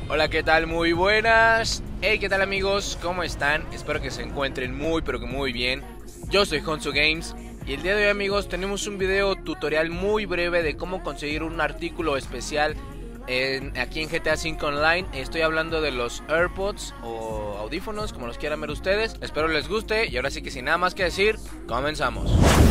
Hola, ¿qué tal? Muy buenas. Hey, ¿qué tal amigos? ¿Cómo están? Espero que se encuentren muy pero que muy bien. Yo soy Honsu Games y el día de hoy, amigos, tenemos un video tutorial muy breve de cómo conseguir un artículo especial aquí en GTA V Online. Estoy hablando de los AirPods o audífonos, como los quieran ver ustedes. Espero les guste y ahora sí que sin nada más que decir, comenzamos.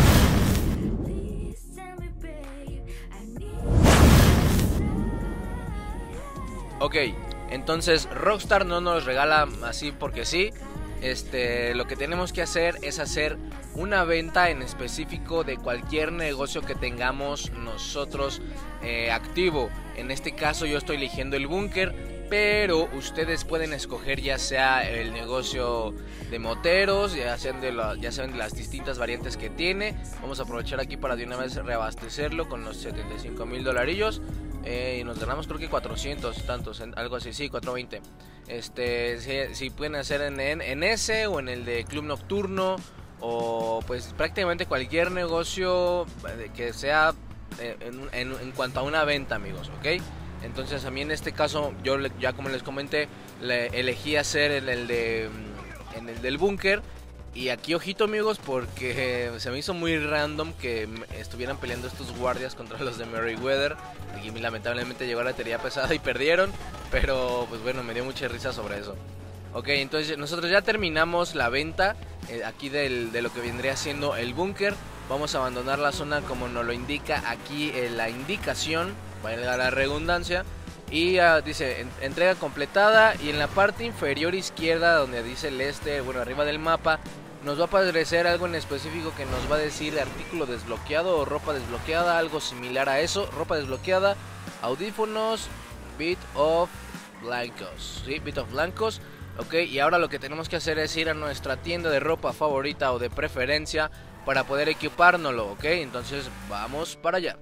Ok, entonces Rockstar no nos regala así porque sí. Lo que tenemos que hacer es hacer una venta en específico de cualquier negocio que tengamos nosotros activo. En este caso yo estoy eligiendo el búnker, pero ustedes pueden escoger ya sea el negocio de moteros, ya sean de las distintas variantes que tiene. Vamos a aprovechar aquí para de una vez reabastecerlo con los 75,000 dolarillos. Y nos ganamos creo que 400 tantos, algo así, sí, 420. Si pueden hacer en ese o en el de Club Nocturno, o pues prácticamente cualquier negocio que sea en cuanto a una venta, amigos, ¿ok? Entonces a mí en este caso, yo ya como les comenté, elegí hacer en el del búnker. Y aquí ojito, amigos, porque se me hizo muy random que estuvieran peleando estos guardias contra los de Merryweather. Aquí lamentablemente llegó la batería pesada y perdieron, pero pues bueno, me dio mucha risa sobre eso. Ok, entonces nosotros ya terminamos la venta aquí de lo que vendría siendo el búnker. Vamos a abandonar la zona como nos lo indica aquí la indicación, valga la redundancia. Y dice entrega completada, y en la parte inferior izquierda donde dice el bueno, arriba del mapa, nos va a aparecer algo en específico que nos va a decir artículo desbloqueado o ropa desbloqueada, algo similar a eso. Ropa desbloqueada, audífonos, bit of blancos, ¿sí? Bit of blancos. Ok, y ahora lo que tenemos que hacer es ir a nuestra tienda de ropa favorita o de preferencia para poder equipárnoslo, ok. Entonces vamos para allá.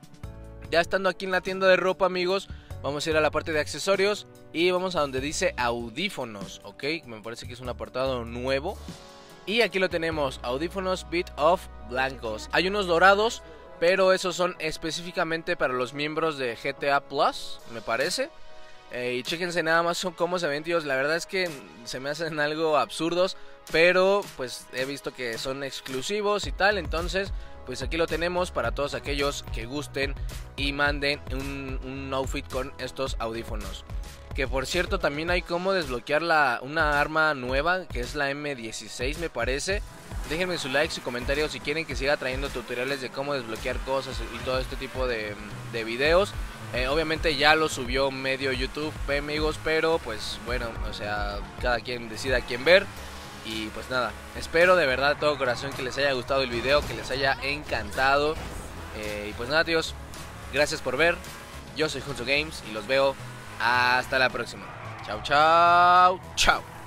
Ya estando aquí en la tienda de ropa, amigos, vamos a ir a la parte de accesorios y vamos a donde dice audífonos, ok. Me parece que es un apartado nuevo. Y aquí lo tenemos, audífonos Bit of blancos. Hay unos dorados, pero esos son específicamente para los miembros de GTA Plus, me parece. Y chéquense nada más cómo se ven, tíos. La verdad es que se me hacen algo absurdos, pero pues he visto que son exclusivos y tal. Entonces pues aquí lo tenemos para todos aquellos que gusten y manden un outfit con estos audífonos. Que por cierto también hay como desbloquear una arma nueva, que es la M16 me parece. Déjenme su like, su comentario si quieren que siga trayendo tutoriales de cómo desbloquear cosas y todo este tipo de videos. Obviamente ya lo subió medio YouTube, amigos, pero pues bueno, o sea, cada quien decida a quién ver. Y pues nada, espero de verdad de todo corazón que les haya gustado el video, que les haya encantado. Y pues nada, tíos, gracias por ver. Yo soy Honsu Games y los veo hasta la próxima. Chao, chao, chao.